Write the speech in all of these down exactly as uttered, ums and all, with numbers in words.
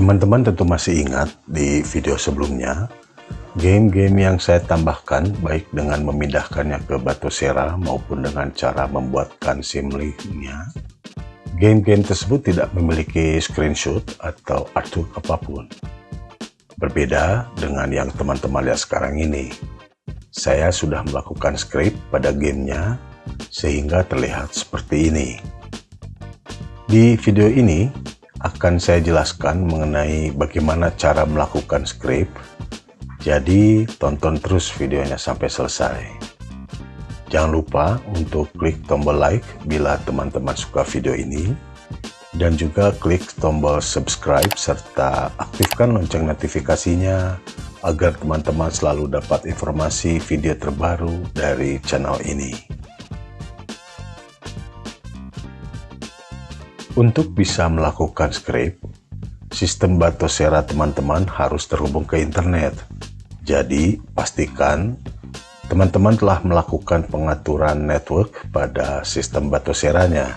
Teman-teman tentu masih ingat di video sebelumnya, game-game yang saya tambahkan baik dengan memindahkannya ke Batocera maupun dengan cara membuatkan simlink-nya. Game-game tersebut tidak memiliki screenshot atau artwork apapun. Berbeda dengan yang teman-teman lihat sekarang ini. Saya sudah melakukan script pada gamenya sehingga terlihat seperti ini. Di video ini akan saya jelaskan mengenai bagaimana cara melakukan script. Jadi tonton terus videonya sampai selesai. Jangan lupa untuk klik tombol like bila teman-teman suka video ini, dan juga klik tombol subscribe serta aktifkan lonceng notifikasinya agar teman-teman selalu dapat informasi video terbaru dari channel ini. Untuk bisa melakukan script, sistem Batocera teman-teman harus terhubung ke internet. Jadi, pastikan teman-teman telah melakukan pengaturan network pada sistem Batocera-nya.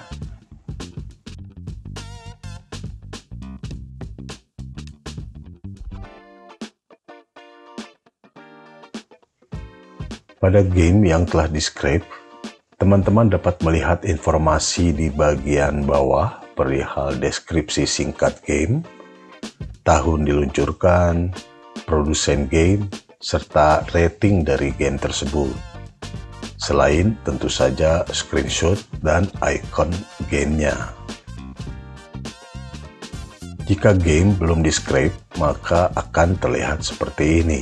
Pada game yang telah di-script, teman-teman dapat melihat informasi di bagian bawah perihal deskripsi singkat game, tahun diluncurkan, produsen game, serta rating dari game tersebut. Selain tentu saja screenshot dan icon gamenya. Jika game belum di-script, maka akan terlihat seperti ini.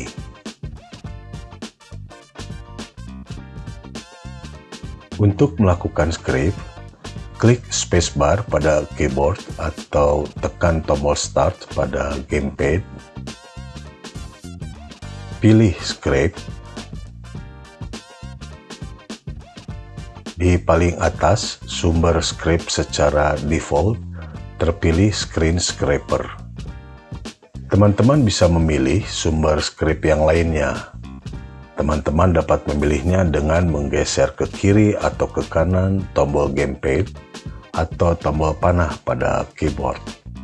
Untuk melakukan script, klik spacebar pada keyboard atau tekan tombol start pada gamepad. Pilih script. Di paling atas, sumber script secara default terpilih Screen Scraper. Teman-teman bisa memilih sumber script yang lainnya. Teman-teman dapat memilihnya dengan menggeser ke kiri atau ke kanan tombol gamepad atau tombol panah pada keyboard.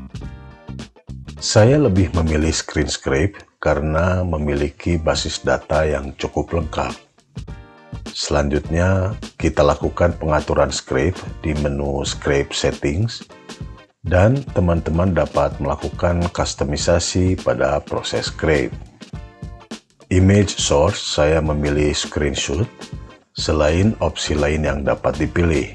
Saya lebih memilih Screen Scrape karena memiliki basis data yang cukup lengkap. Selanjutnya, kita lakukan pengaturan script di menu Script Settings, dan teman-teman dapat melakukan kustomisasi pada proses script. Image source saya memilih screenshot, selain opsi lain yang dapat dipilih.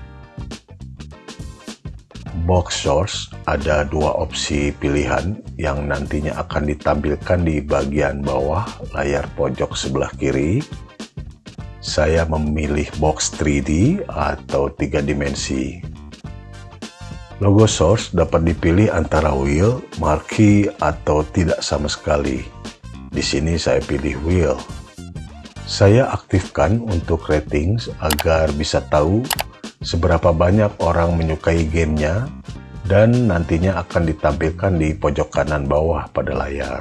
Box source ada dua opsi pilihan yang nantinya akan ditampilkan di bagian bawah layar pojok sebelah kiri. Saya memilih box tiga D atau tiga dimensi. Logo source dapat dipilih antara wheel, marquee, atau tidak sama sekali. Di sini saya pilih wheel. Saya aktifkan untuk ratings agar bisa tahu seberapa banyak orang menyukai gamenya, dan nantinya akan ditampilkan di pojok kanan bawah pada layar.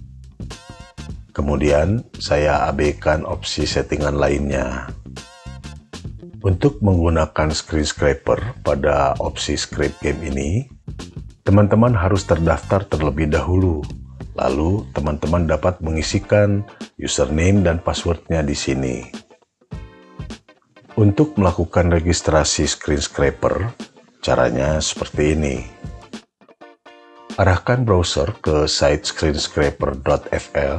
Kemudian saya abaikan opsi settingan lainnya. Untuk menggunakan Screen Scraper pada opsi script game ini, teman-teman harus terdaftar terlebih dahulu. Lalu teman-teman dapat mengisikan username dan passwordnya di sini. Untuk melakukan registrasi Screen Scraper, caranya seperti ini. Arahkan browser ke site screenscraper dot f r.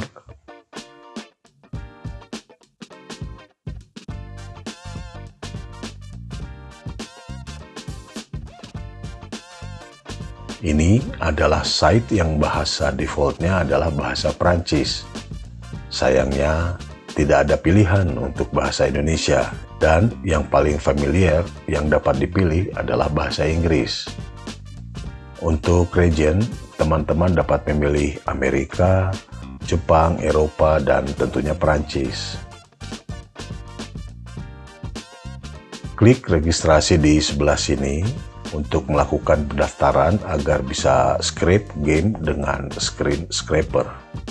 Ini adalah site yang bahasa defaultnya adalah bahasa Prancis. Sayangnya, tidak ada pilihan untuk bahasa Indonesia, dan yang paling familiar yang dapat dipilih adalah bahasa Inggris. Untuk region, teman-teman dapat memilih Amerika, Jepang, Eropa, dan tentunya Prancis. Klik registrasi di sebelah sini untuk melakukan pendaftaran agar bisa script game dengan Screen Scraper.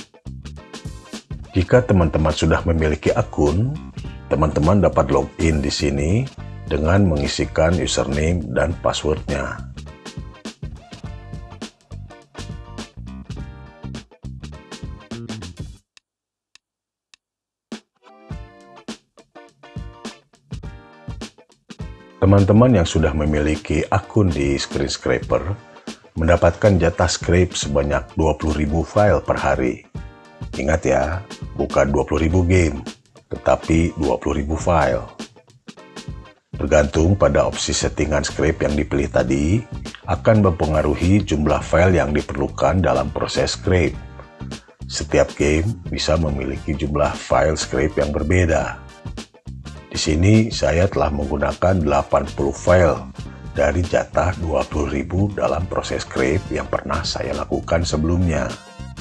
Jika teman-teman sudah memiliki akun, teman-teman dapat login di sini dengan mengisikan username dan passwordnya. Teman-teman yang sudah memiliki akun di Screen Scraper mendapatkan jatah scrape sebanyak dua puluh ribu file per hari. Ingat ya, bukan dua puluh ribu game, tetapi dua puluh ribu file. Tergantung pada opsi settingan scrape yang dipilih tadi, akan mempengaruhi jumlah file yang diperlukan dalam proses scrape. Setiap game bisa memiliki jumlah file scrape yang berbeda. Di sini saya telah menggunakan delapan puluh file dari jatah dua puluh ribu dalam proses scrape yang pernah saya lakukan sebelumnya.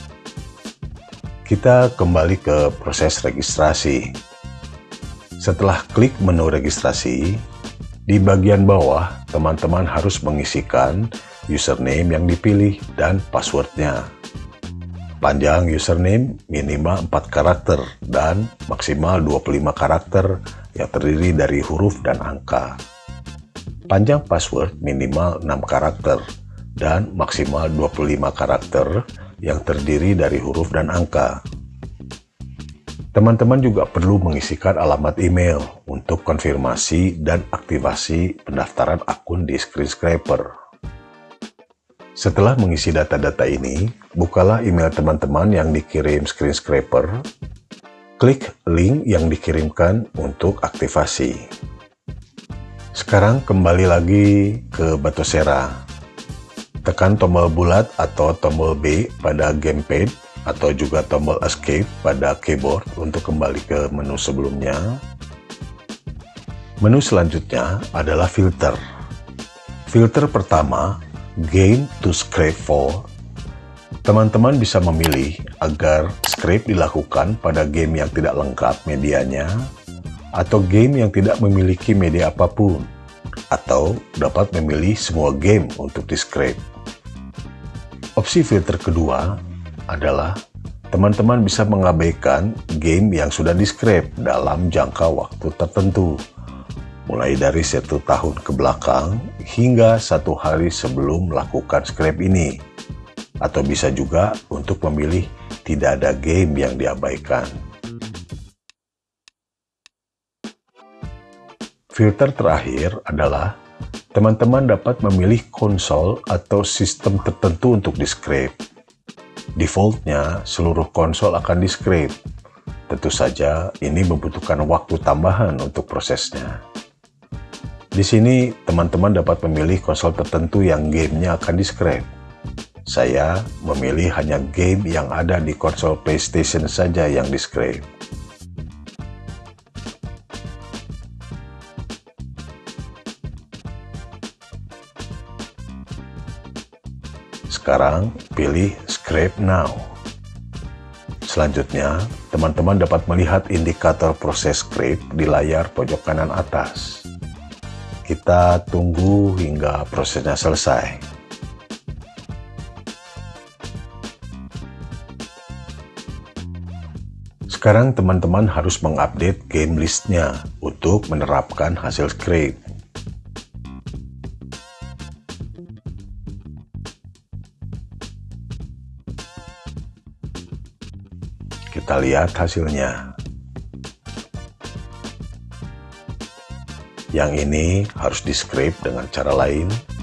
Kita kembali ke proses registrasi. Setelah klik menu registrasi, di bagian bawah teman-teman harus mengisikan username yang dipilih dan passwordnya. Panjang username minimal empat karakter dan maksimal dua puluh lima karakter yang terdiri dari huruf dan angka. Panjang password minimal enam karakter dan maksimal dua puluh lima karakter yang terdiri dari huruf dan angka. Teman-teman juga perlu mengisikan alamat email untuk konfirmasi dan aktivasi pendaftaran akun di Screen Scraper. Setelah mengisi data-data ini, bukalah email teman-teman yang dikirim Screen Scraper. Klik link yang dikirimkan untuk aktivasi. Sekarang kembali lagi ke Batocera. Tekan tombol bulat atau tombol B pada gamepad atau juga tombol escape pada keyboard untuk kembali ke menu sebelumnya. Menu selanjutnya adalah filter. Filter pertama, Game to Scrape for. Teman-teman bisa memilih agar scrape dilakukan pada game yang tidak lengkap medianya, atau game yang tidak memiliki media apapun, atau dapat memilih semua game untuk di-scrape. Opsi filter kedua adalah teman-teman bisa mengabaikan game yang sudah di-scrape dalam jangka waktu tertentu, mulai dari satu tahun ke belakang hingga satu hari sebelum melakukan scrape ini. Atau bisa juga untuk memilih tidak ada game yang diabaikan. Filter terakhir adalah teman-teman dapat memilih konsol atau sistem tertentu untuk di-scrape. Defaultnya, seluruh konsol akan di-scrape. Tentu saja, ini membutuhkan waktu tambahan untuk prosesnya. Di sini, teman-teman dapat memilih konsol tertentu yang gamenya akan di-scrape. Saya memilih hanya game yang ada di konsol PlayStation saja yang di-scrape. Sekarang, pilih Scrape Now. Selanjutnya, teman-teman dapat melihat indikator proses scrape di layar pojok kanan atas. Kita tunggu hingga prosesnya selesai. Sekarang teman-teman harus mengupdate game listnya untuk menerapkan hasil scrape. Kita lihat hasilnya. Yang ini harus di-scrape dengan cara lain.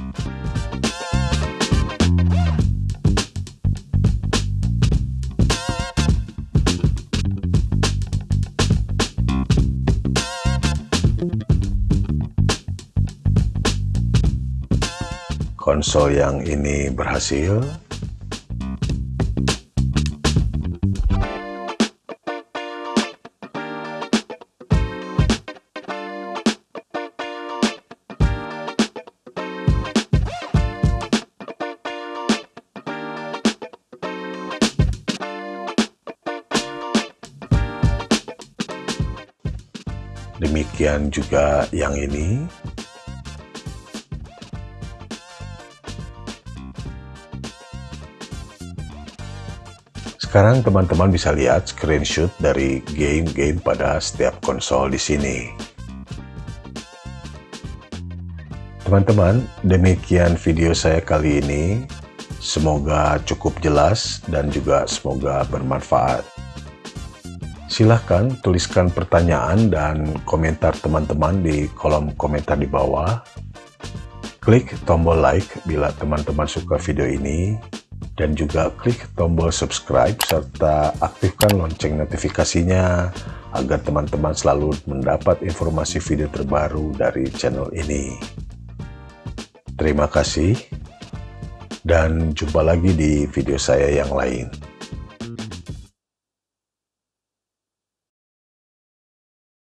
Konsol yang ini berhasil. Demikian juga yang ini. Sekarang teman-teman bisa lihat screenshot dari game-game pada setiap konsol di sini. Teman-teman, demikian video saya kali ini. Semoga cukup jelas dan juga semoga bermanfaat. Silahkan tuliskan pertanyaan dan komentar teman-teman di kolom komentar di bawah. Klik tombol like bila teman-teman suka video ini, dan juga klik tombol subscribe serta aktifkan lonceng notifikasinya agar teman-teman selalu mendapat informasi video terbaru dari channel ini. Terima kasih, dan jumpa lagi di video saya yang lain.